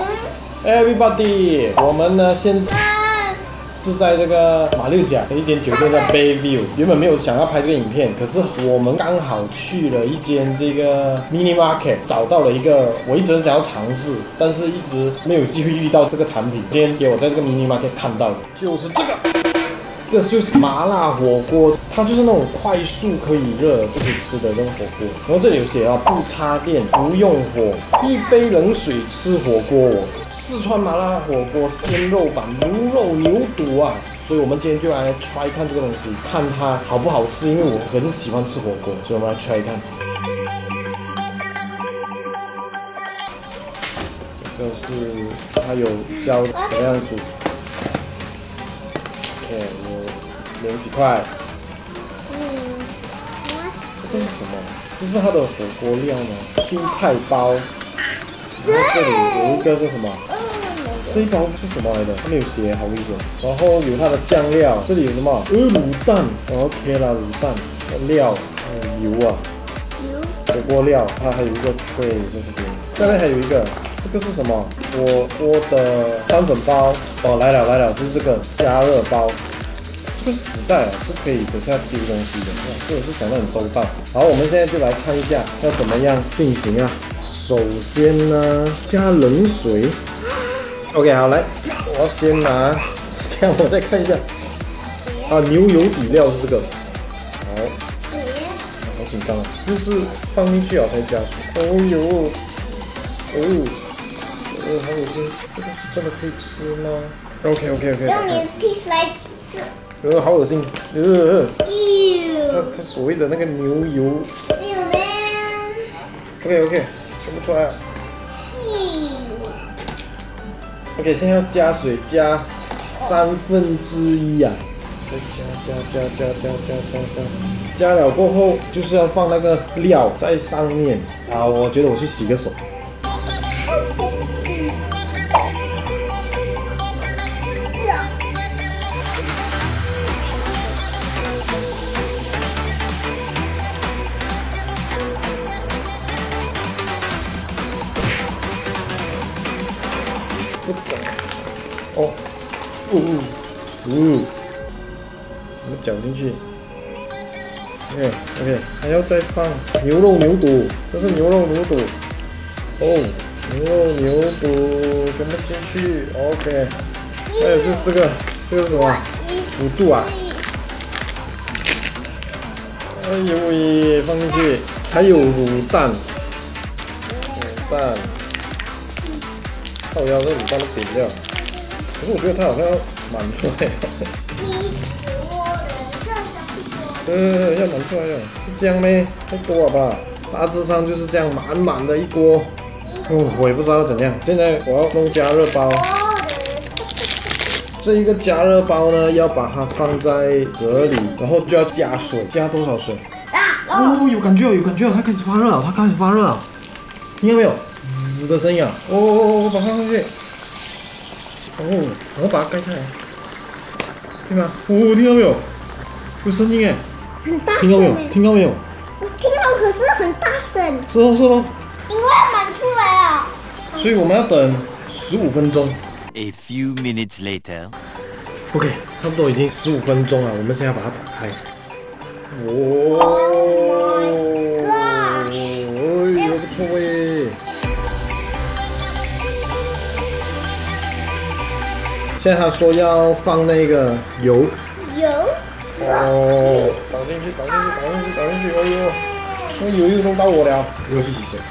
Everybody， 我们呢现在是在这个马六甲的一间酒店叫 Bayview。原本没有想要拍这个影片，可是我们刚好去了一间这个 mini market， 找到了一个我一直很想要尝试，但是一直没有机会遇到这个产品。今天给我在这个 mini market 看到的就是这个。这就是麻辣火锅，它就是那种快速可以热就可以吃的那种火锅。然后这里有写啊，不插电，不用火，一杯冷水吃火锅。四川麻辣火锅鲜肉版牛肉牛肚啊！所以我们今天就来 try 看这个东西，看它好不好吃。因为我很喜欢吃火锅，所以我们来 try 看。这个是它有教怎样煮。OK， 有免洗筷。这是什么？这是它的火锅料吗？蔬菜包。然后这里有一个是什么？这一包是什么来的？它没有写，好危险。然后有它的酱料，这里有什么？卤蛋。OK 啦，卤蛋料，油啊，火锅料。它还有一个柜在这边。下面还有一个，这个是什么？火锅的酸粉包。哦，来了，就是这个加热包。这个纸袋啊是可以等下丢东西的，哇，这个是想得很周到。好，我们现在就来看一下要怎么样进行啊。首先呢，加冷水。OK， 好，来，我要先拿，这样我再看一下。啊，牛油底料是这个。好，好紧张啊，就是放进去啊才加水。哦呦，好恶心，这个是真的可以吃吗 ？OK， 用你的 teeth 来吃。 好恶心，它所谓的那个牛油。OK， 全部出来了。OK， 现在要加水，加1/3啊。加了过后就是要放那个料在上面。好，我觉得我去洗个手。哦，我们搅进去。OK， 还要再放牛肉牛肚，这是牛肉牛肚。哦，牛肉牛肚全部进去。OK， 还有就是这个是什么？辅助啊。哎呦喂，放进去。还有卤蛋。靠腰，这卤蛋都扁掉。可是我觉得它好像要满出来。要满出来了，是这样咩？太多了吧？大致上就是这样，满的一锅。我也不知道要怎样。现在我要弄加热包。这一个加热包呢，要把它放在这里，然后就要加水，加多少水？有感觉了，它开始发热了，听到没有？滋的声音啊！我把它放上去。我把它盖起来，对吗？听到没有？有声音哎！ 很大声。 听到没有？ 我听到，可是很大声。 是咯。 因为要满出来啊。 所以我们要等15分钟。 A few minutes later. OK， 差不多已经15分钟了，我们现在把它打开。不错耶！现在他说要放那个油。倒进去！哎呦，那油又弄到我了，我要去洗手。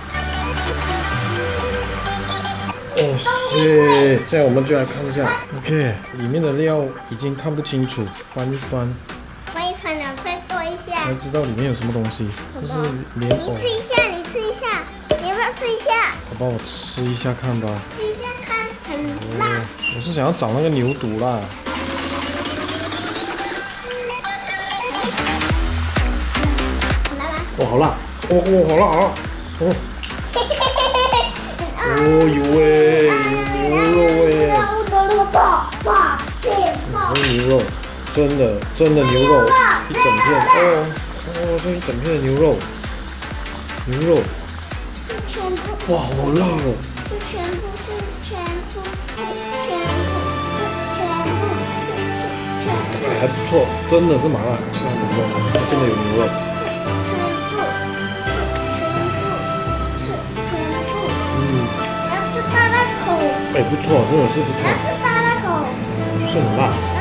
现在我们就来看一下 ，OK， 里面的料已经看不清楚，翻一翻了， 再多一下， 才知道里面有什么东西。这是莲藕。 你吃一下，你要不要吃一下？ 好吧，我吃一下看吧。 吃一下看，很辣。 我是想要找那个牛肚啦。好辣！好辣！有哎，牛肉哎。牛肉，真的牛肉，一整片这一整片的牛肉。哇，好辣哦！ 全部是全部是全部是全部是全部。 还不错，真的是麻辣，像牛肉，真的有牛肉。 你要吃大辣口。 哎，不错，真的是不错。 你要吃大辣口。 就是很辣。